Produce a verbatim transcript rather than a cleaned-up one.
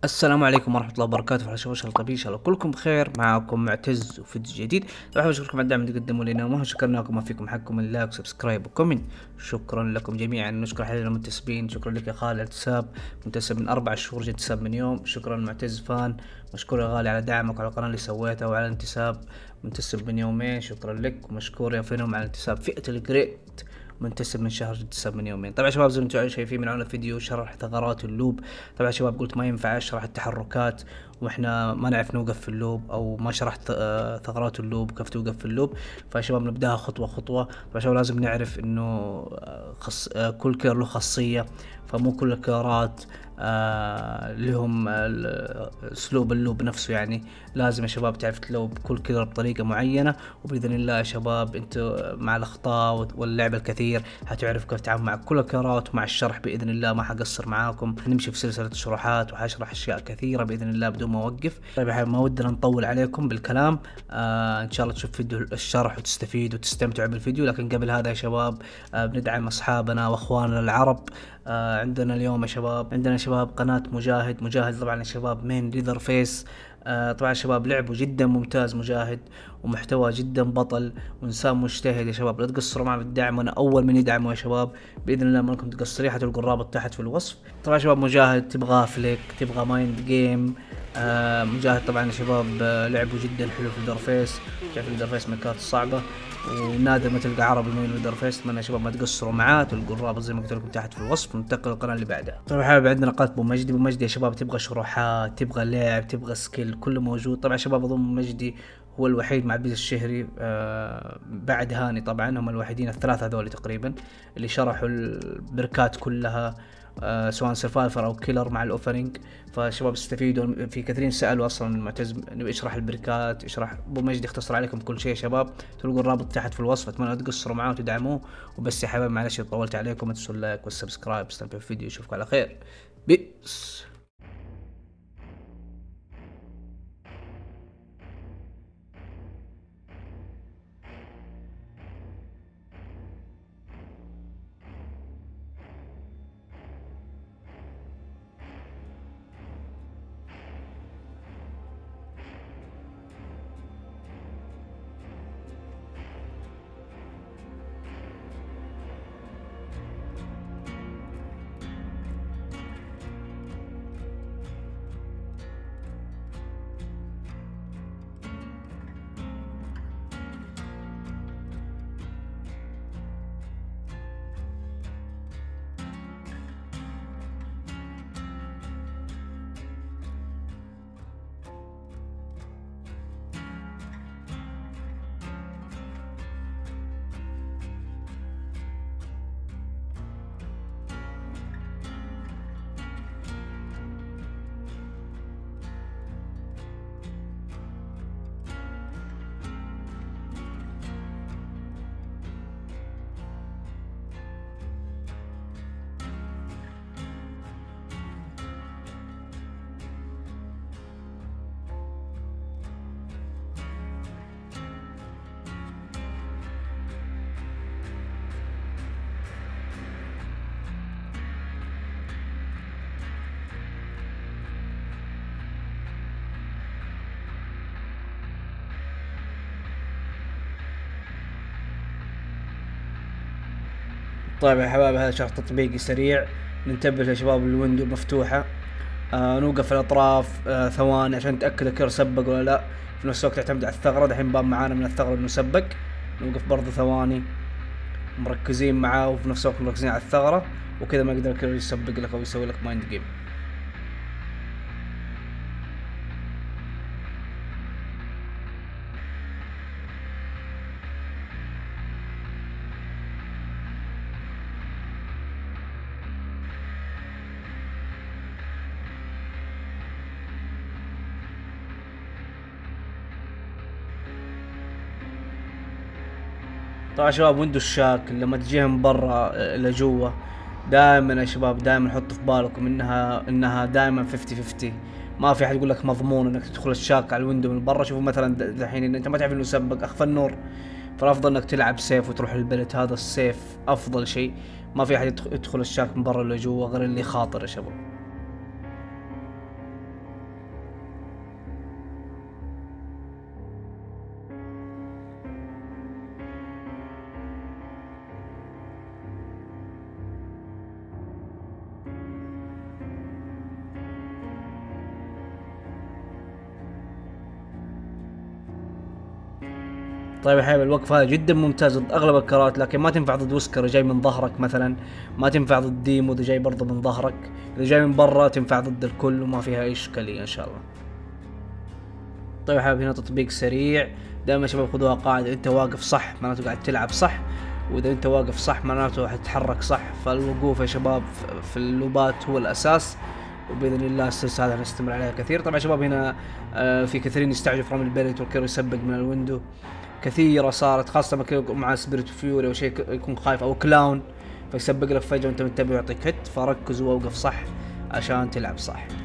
السلام عليكم ورحمة الله وبركاته. على شباب الطبيعي إن شاء الله كلكم بخير. معكم معتز وفيديو جديد. طبعا أشكركم على الدعم اللي تقدموا لنا، وما شكرناكم ما فيكم حقكم اللايك وسبسكرايب وكومنت. شكرا لكم جميعا. نشكر حالنا المنتسبين. شكرا لك يا خالد انتساب منتسب من أربع شهور، جد سب من يوم. شكرا معتز فان، مشكور يا غالي على دعمك وعلى القناة اللي سويتها وعلى الانتساب منتسب من يومين. شكرا لك. ومشكور يا فينوم على انتساب فئة الجريت منتسب من شهر انتساب من يومين. طبعا شباب زي ما انتم شايفين من اول فيديو شرح ثغرات اللوب. طبعا شباب قلت ما ينفع اشرح التحركات واحنا ما نعرف نوقف في اللوب، او ما شرحت ثغرات اللوب كيف توقف في اللوب. فشباب نبداها خطوه خطوه. طبعا شباب لازم نعرف انه خص... كل كير له خاصيه، فمو كل الكيرات آه لهم اسلوب اللوب نفسه. يعني لازم يا شباب تعرف تلوب كل كير بطريقه معينه، وباذن الله يا شباب انتوا مع الاخطاء واللعب الكثير هتعرف كيف تتعامل مع كل الكيرات. ومع الشرح باذن الله ما حقصر معاكم، نمشي في سلسله شروحات وحشرح اشياء كثيره باذن الله بدون ما اوقف. طيب يا حبايبي ما ودنا نطول عليكم بالكلام. آه ان شاء الله تشوف فيديو الشرح وتستفيد وتستمتعوا بالفيديو. لكن قبل هذا يا شباب آه بندعم اصحابنا واخواننا العرب. آه عندنا اليوم يا شباب عندنا شباب قناة مجاهد. مجاهد طبعا يا شباب مين ليذر فيس. آه طبعا شباب لعبه جدا ممتاز مجاهد، ومحتوى جدا بطل، وانسان مجتهد يا شباب. لا تقصروا معه بالدعم، وانا اول من يدعمه يا شباب باذن الله. ما لكم تقصرين، حتلقوا الرابط تحت في الوصف. طبعا شباب مجاهد تبغى فليك، تبغى مايند جيم. آه مجاهد طبعا يا شباب آه لعبه جدا حلو في ليذر فيس. تعرف ليذر فيس من الكارت الصعبه، ونادر ما تلقى عربي من ليذر فيس. اتمنى يا شباب ما تقصروا معاه، تلقوا الرابط زي ما قلت لكم تحت في الوصف. ننتقل للقناه اللي بعدها. طبعا حبايبي عندنا قناه ابو مجدي. ابو مجدي يا شباب تبغى شروحات، تبغى لعب، تبغى سكيل، كله موجود. طبعا شباب اظن مجدي هو الوحيد مع البيز الشهري آه بعد هاني. طبعا هم الوحيدين الثلاثه هذول تقريبا اللي شرحوا البركات كلها، آه سواء سرفايفر او كيلر مع الاوفرنج. فشباب استفيدوا. في كثيرين سالوا اصلا معتز اشرح البركات، اشرح. ابو مجدي اختصر عليكم كل شيء يا شباب. تلقوا الرابط تحت في الوصف. اتمنى لا تقصروا معاه وتدعموه. وبس يا حبايبي معلش طولت عليكم، ما تنسوا اللايك والسبسكرايب. استمتعوا بالفيديو، اشوفكم على خير. بيس. طيب يا حبايبي هذا شرح تطبيقي سريع. ننتبه يا شباب الويندو مفتوحة. آه نوقف الأطراف آه ثواني عشان نتأكد الكير سبق ولا لا. في نفس الوقت تعتمد على الثغرة. دحين بان معانا من الثغرة انه سبق. نوقف برضه ثواني مركزين معاه، وفي نفس الوقت مركزين على الثغرة، وكذا ما يقدر الكير يسبق لك او يسوي لك مايند جيم. طبعا شباب ويندو الشاك لما تجيها من برا لجوا، دائما يا شباب دائما حطوا في بالكم انها انها دائما خمسين خمسين. ما في احد يقول لك مضمون انك تدخل الشاك على الويندو من برا. شوفوا مثلا دحين انت ما تعرف انه سبق اخفى النور، فالافضل انك تلعب سيف وتروح للبلت. هذا السيف افضل شيء. ما في احد يدخل الشاك من برا لجوا غير اللي خاطر يا شباب. طيب يا حبيبي الوقفة هذه جدا ممتازة ضد اغلب الكرات، لكن ما تنفع ضد وسكر جاي من ظهرك مثلا، ما تنفع ضد ديمو اذا جاي برضه من ظهرك، اذا جاي من برا تنفع ضد الكل وما فيها اي اشكالية ان شاء الله. طيب يا حبيبي هنا تطبيق سريع، دائما شباب خذوها قاعدة، انت واقف صح معناته قاعد تلعب صح، واذا انت واقف صح معناته حتتحرك صح، فالوقوف يا شباب في اللوبات هو الاساس، وباذن الله السلسله هذا نستمر عليها كثير. طبعا شباب هنا آه في كثيرين يستعجلوا في رمي البيريت والكيرو يسبق من الويندو، كثيرة صارت خاصة لما يكون مع سبيريت فيوري او شيء يكون خايف او كلاون فيسبق لك فجأة وانت منتبه ويعطيك هيت، فركز ووقف صح عشان تلعب صح.